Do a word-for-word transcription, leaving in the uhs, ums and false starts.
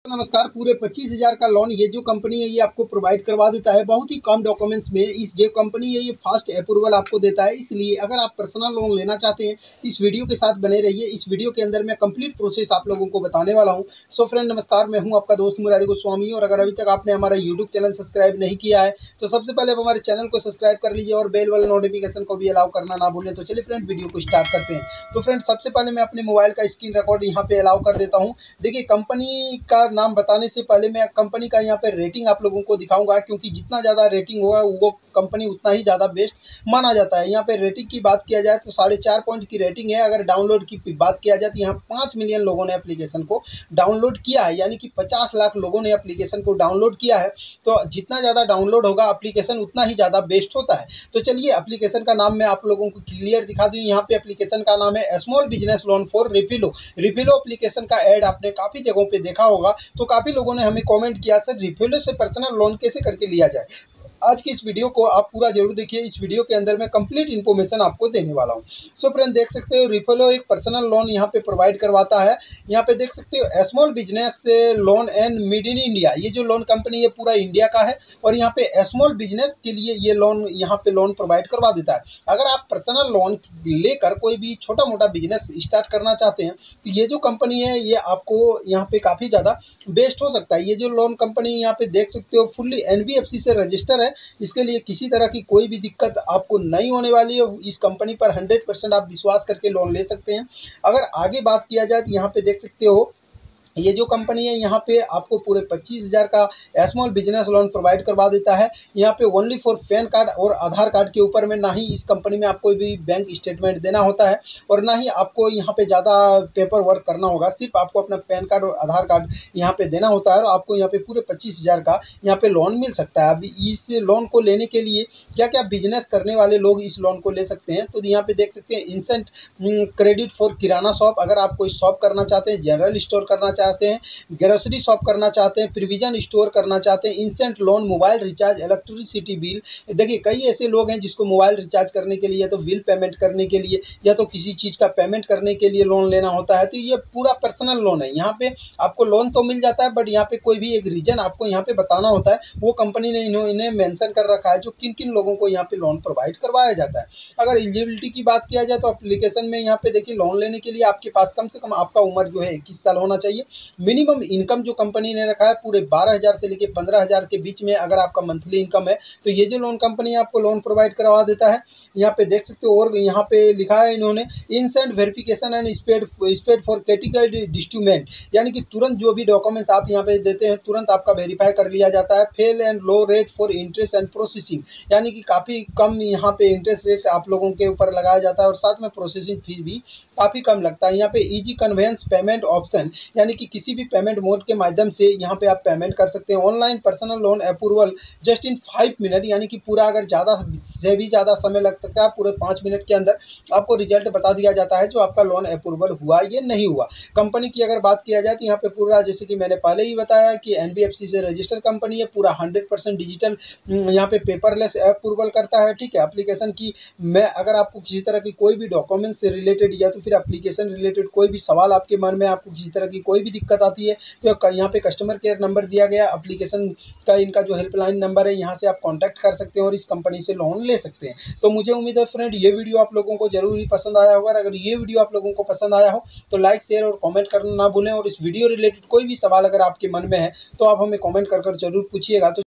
नमस्कार। पूरे पच्चीस हज़ार का लोन ये जो कंपनी है ये आपको प्रोवाइड करवा देता है बहुत ही कम डॉक्यूमेंट्स में। इस जो कंपनी है ये फास्ट अप्रूवल आपको देता है, इसलिए अगर आप पर्सनल लोन लेना चाहते हैं तो इस वीडियो के साथ बने रहिए। इस वीडियो के अंदर मैं कंप्लीट प्रोसेस आप लोगों को बताने वाला हूं। सो फ्रेंड नमस्कार, मैं हूं आपका दोस्त मुरारी गोस्वामी, और अगर अभी तक आपने हमारा यूट्यूब चैनल सब्सक्राइब नहीं किया है तो सबसे पहले आप हमारे चैनल को सब्सक्राइब कर लीजिए और बेल वाले नोटिफिकेशन को भी अलाउ करना ना भूलें। तो चलिए फ्रेंड वीडियो को स्टार्ट करते हैं। तो फ्रेंड सबसे पहले मैं अपने मोबाइल का स्क्रीन रिकॉर्ड यहाँ पे अलाउ कर देता हूँ। देखिए, कंपनी का नाम बताने से पहले मैं कंपनी का यहाँ पे रेटिंग आप लोगों को दिखाऊंगा, क्योंकि जितना ज़्यादा रेटिंग होगा वो कंपनी उतना ही ज़्यादा बेस्ट माना जाता है। यहाँ पे रेटिंग की बात किया जाए तो साढ़े चार पॉइंट की रेटिंग है। अगर डाउनलोड की बात किया जाए तो यहाँ पाँच मिलियन लोगों ने एप्लीकेशन को डाउनलोड किया है, यानी कि पचास लाख लोगों ने एप्लीकेशन को डाउनलोड किया है। तो जितना ज़्यादा डाउनलोड होगा एप्लीकेशन उतना ही ज़्यादा बेस्ट होता है। तो चलिए एप्लीकेशन का नाम मैं आप लोगों को क्लियर दिखा दूँ। यहाँ पे एप्लीकेशन का नाम है small business loan for Refillo. Refillo application का ऐड आपने काफ़ी जगहों पे देखा होगा, तो काफ़ी लोगों ने हमें कमेंट किया सर रिफिलो से पर्सनल लोन कैसे करके लिया जाए। आज की इस वीडियो को आप पूरा जरूर देखिए। इस वीडियो के अंदर मैं कंप्लीट इन्फॉर्मेशन आपको देने वाला हूं। सो फ्रेंड देख सकते हो रिफिलो एक पर्सनल लोन यहां पे प्रोवाइड करवाता है। यहां पे देख सकते हो small business loan and mid in India. ये जो लोन कंपनी है पूरा इंडिया का है, और यहाँ पे स्मॉल बिजनेस के लिए ये लोन यहाँ पे लोन प्रोवाइड करवा देता है। अगर आप पर्सनल लोन लेकर कोई भी छोटा मोटा बिजनेस स्टार्ट करना चाहते हैं तो ये जो कंपनी है ये आपको यहाँ पे काफ़ी ज़्यादा बेस्ट हो सकता है। ये जो लोन कंपनी यहाँ पे देख सकते हो fully N B F C से रजिस्टर है। इसके लिए किसी तरह की कोई भी दिक्कत आपको नहीं होने वाली है। इस कंपनी पर हंड्रेड परसेंट आप विश्वास करके लोन ले सकते हैं। अगर आगे बात किया जाए तो यहाँ पे देख सकते हो ये जो कंपनी है यहाँ पे आपको पूरे पच्चीस हज़ार का स्मॉल बिजनेस लोन प्रोवाइड करवा देता है। यहाँ पे ओनली फॉर पैन कार्ड और आधार कार्ड के ऊपर में, ना ही इस कंपनी में आपको भी बैंक स्टेटमेंट देना होता है और ना ही आपको यहाँ पे ज़्यादा पेपर वर्क करना होगा। सिर्फ आपको अपना पैन कार्ड और आधार कार्ड यहाँ पे देना होता है और आपको यहाँ पे पूरे पच्चीस हज़ार का यहाँ पे लोन मिल सकता है। अभी इस लोन को लेने के लिए क्या क्या बिजनेस करने वाले लोग इस लोन को ले सकते हैं, तो यहाँ पे देख सकते हैं instant credit for kirana shop. अगर आप कोई शॉप करना चाहते हैं, जनरल स्टोर करना चाहते हैं, ग्रोसरी शॉप करना चाहते हैं, प्रोविजन स्टोर करना चाहते हैं, instant loan, mobile recharge, electricity bill. देखिए कई ऐसे लोग हैं जिसको मोबाइल रिचार्ज करने के लिए या तो बिल पेमेंट करने के लिए या तो किसी चीज़ का पेमेंट करने के लिए लोन लेना होता है, तो ये पूरा पर्सनल लोन है। यहाँ पे आपको लोन तो मिल जाता है, बट यहाँ पे कोई भी एक रीजन आपको यहाँ पे बताना होता है। वो कंपनी ने इन्हें मेंशन कर रखा है जो किन किन लोगों को यहाँ पे लोन प्रोवाइड करवाया जाता है। अगर एलिजिबिलिटी की बात किया जाए तो एप्लीकेशन में यहाँ पे देखिए लोन लेने के लिए आपके पास कम से कम आपका उम्र जो है इक्कीस साल होना चाहिए। मिनिमम इनकम जो कंपनी ने रखा है पूरे बारह हज़ार से लेके पंद्रह हज़ार के बीच में अगर आपका मंथली इनकम है तो ये जो लोन कंपनी आपको लोन प्रोवाइड करवा देता है। यहाँ पे देख सकते हो और यहाँ पे लिखा है इन्होंने instant verification and speed speed for category disbursement, यानी कि तुरंत जो भी डॉक्यूमेंट्स आप यहाँ पे देते हैं तुरंत आपका वेरीफाई कर लिया जाता है। Fair and low rate for interest and processing, यानी कि काफ़ी कम यहाँ पे इंटरेस्ट रेट आप लोगों के ऊपर लगाया जाता है और साथ में प्रोसेसिंग फीस भी काफ़ी कम लगता है। यहाँ पे इजी कन्वेंस पेमेंट ऑप्शन, यानी कि किसी भी पेमेंट मोड के माध्यम से यहाँ पे आप पेमेंट कर सकते हैं। Online personal loan approval just in five minute, यानी कि पूरा अगर ज़्यादा से भी ज़्यादा समय लग सकता है, पूरे पाँच मिनट के अंदर आपको रिजल्ट बता दिया जाता है जो आपका लोन अप्रूवल हुआ ये नहीं हुआ। कंपनी की अगर बात किया जाए तो यहाँ पे पूरा जैसे कि मैंने पहले ही बताया कि एन बी एफ सी से रजिस्टर कंपनी है, पूरा हंड्रेड परसेंट डिजिटल यहाँ पे पेपरलेस अप्रूवल करता है। ठीक है, एप्लीकेशन की मैं अगर आपको किसी तरह की कोई भी डॉक्यूमेंट से रिलेटेड या तो फिर एप्लीकेशन रिलेटेड कोई भी सवाल आपके मन में, आपको किसी तरह की कोई भी दिक्कत आती है तो यहाँ पे कस्टमर केयर नंबर दिया गया, एप्लीकेशन का इनका जो हेल्पलाइन नंबर है यहाँ से आप कांटेक्ट कर सकते हैं और इस कंपनी से लोन ले सकते हैं। तो मुझे उम्मीद है फ्रेंड ये वीडियो आप लोगों को जरूर ही पसंद आया होगा। अगर ये वीडियो आप लोगों को पसंद आया हो तो लाइक शेयर और कमेंट करना ना भूलें, और इस वीडियो रिलेटेड कोई भी सवाल अगर आपके मन में है तो आप हमें कमेंट कर कर जरूर पूछिएगा। तो